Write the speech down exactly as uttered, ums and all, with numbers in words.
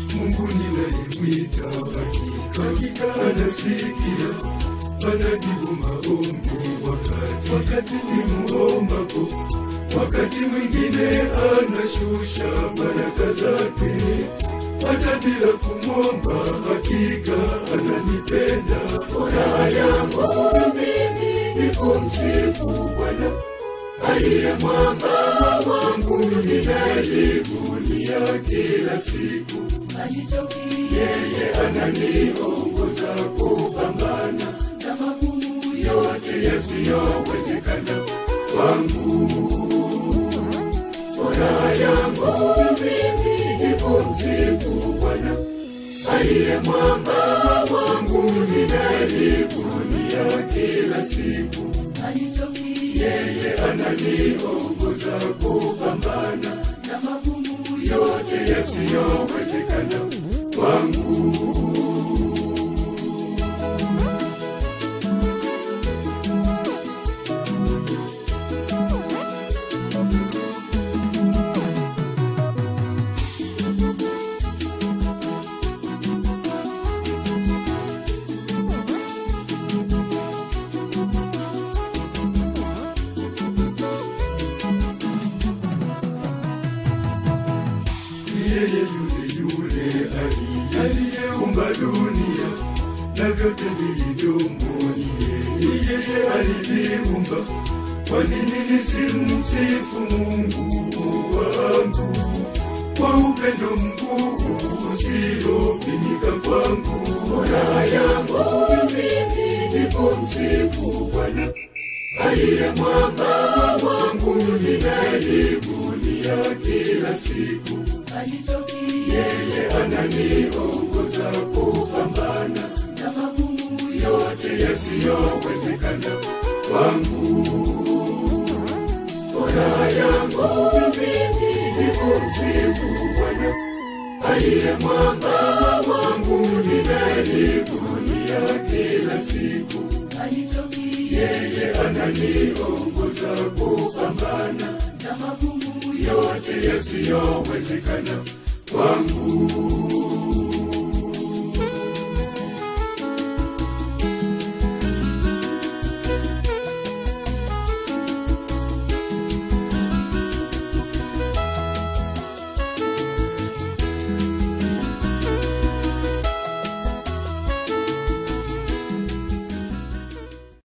Mungu ninayemwita hakika, hakika anasikia, anajibu maombi wakati, wakati nimuombapo. Wakati mwingine anashusha baraka zake, hata bila kumwomba, hakika ananipenda. Furaha yangu mimi ni kumsifu Bwana, aliye mwamba wangu, ninajivunia kila siku. Yeye ananiongoza kupambana na magumu yote yasiyowezekana kwangu. Furaha yangu mimi ni kumsifu Bwana, aliye mwamba wangu, ninajivunia kila siku. Yeye ananiongoza kupambana na magumu yote yasiyowezekana kwangu. Yeye yule yule aliyeumba dunia na vyote vilivyomo, yeye aliviumba. Kwa nini nisimsifu Mungu wangu kwa upendo mkuu usiopimika kwangu? Furaha yangu mimi ni kumsifu Bwana, aliye mwamba wangu, ninajivunia kila siku. Yeye ananiongoza kupambana na magumu yote yasiyowezekana kwangu. Furaha yangu mimi ni kumsifu Bwana, aliye mwamba wangu, ninajivunia kila siku. Yeye ananiongoza kupambana na magumu yote yasiyowezekana kwangu.